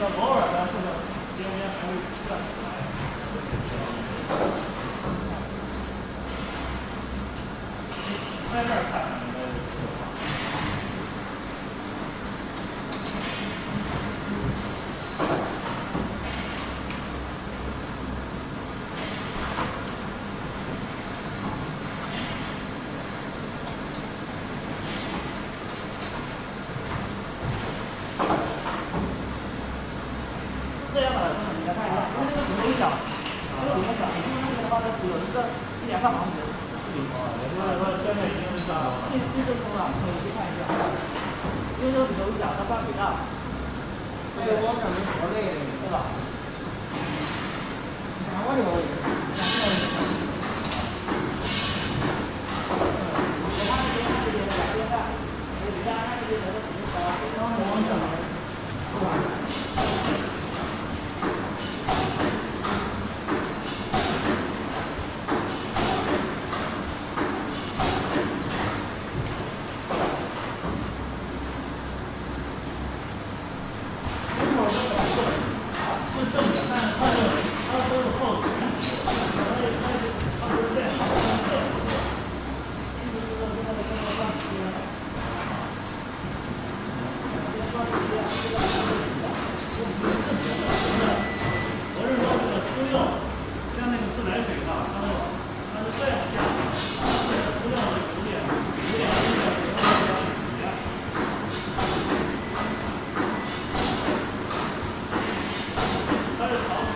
偶尔的这个边边还会转出来。在这儿看应该是。这样的你来看一下，因为这个骨头小，这个骨头小，因为那个的话，它只有一两个行子。所以说真的已经是这样了。这就通了，可以去看一下。因为这个骨头小，它半米大。 这个我感觉好累的， 对吧？ 哪个有？ 它是